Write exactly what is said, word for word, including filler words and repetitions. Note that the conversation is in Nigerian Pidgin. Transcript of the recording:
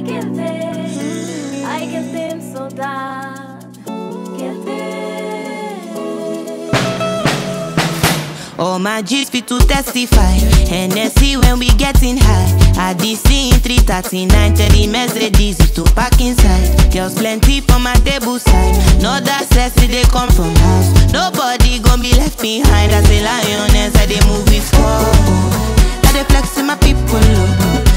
que ver, hay que ter saudade, que ver. All my G's fit to testify. Hennessy when we getting high. I D C in three thirty-nine, thirty Mercedes to park inside. Girls plenty for my table side. No that sexy they come from house. Nobody gon' be left behind. As a lioness, I they move before. Now they flex to my people. Look.